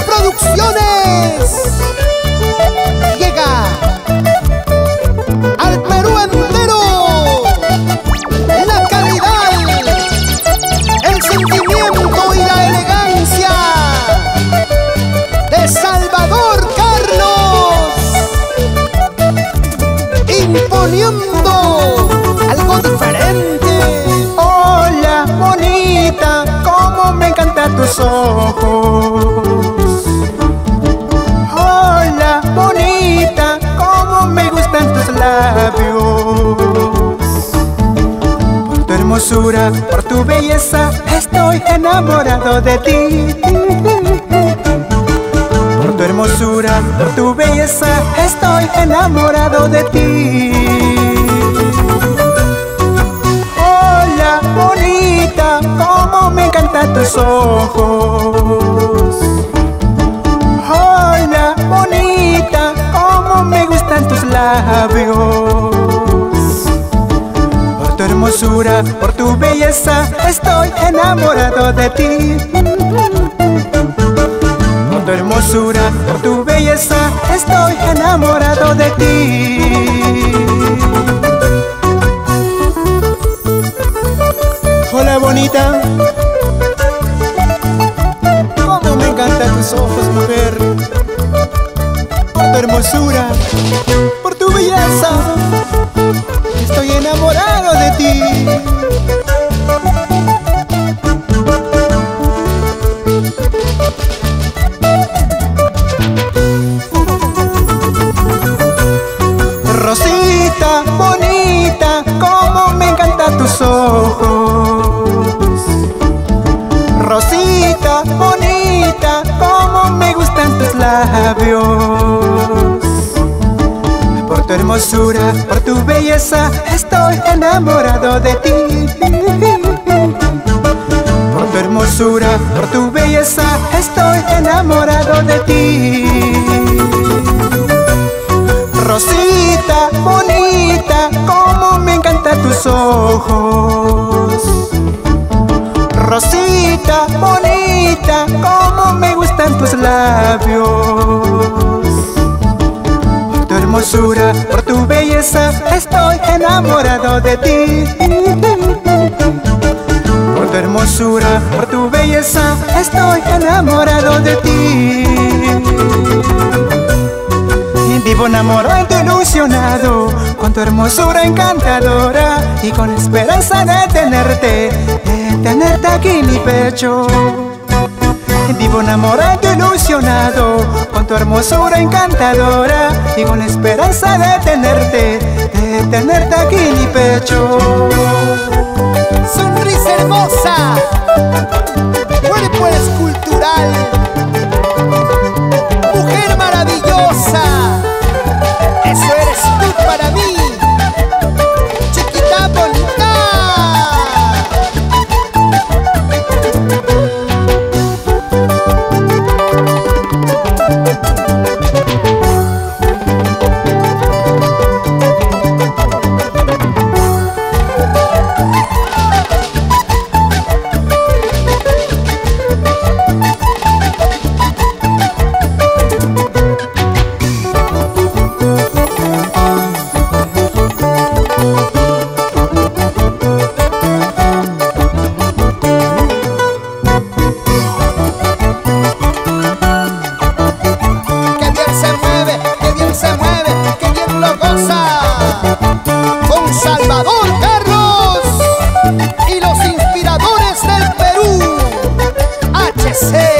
Producciones llega al Perú entero la calidad, el sentimiento y la elegancia de Salvador Carlos, imponiendo algo diferente. Hola, bonita, cómo me encantan tus ojos. Hola, bonita, cómo me gustan tus labios. Por tu hermosura, por tu belleza, estoy enamorado de ti. Por tu hermosura, por tu belleza, estoy enamorado de ti. Hola, bonita, cómo me encantan tus ojos. Hola, bonita, cómo me gustan tus labios. Por tu hermosura, por tu belleza, estoy enamorado de ti. Por tu hermosura, por tu belleza, estoy enamorado de ti. Hola, bonita, cómo me encantan tus ojos, mujer. Por tu hermosura, por tu belleza, estoy enamorado de ti. Rosita, bonita, cómo me encantan tus ojos. Rosita, bonita, cómo me gustan tus labios. Por tu hermosura, por tu belleza, estoy enamorado de ti. Por tu hermosura, por tu belleza, estoy enamorado de ti. Rosita, bonita, cómo me encantan tus ojos. Rosita, bonita, cómo me gustan tus labios. Por tu hermosura, por tu belleza, estoy enamorado de ti. Por tu hermosura, por tu belleza, estoy enamorado de ti. Vivo enamorado e ilusionado con tu hermosura encantadora y con esperanza de tenerte aquí en mi pecho. Vivo enamorado e ilusionado con tu hermosura encantadora y con esperanza de tenerte aquí en mi pecho. Sonrisa hermosa, cuerpo escultural, mujer maravillosa. Eso eres tú para mí, chiquita bonita. Con Salvador Carlos y los inspiradores del Perú, HC.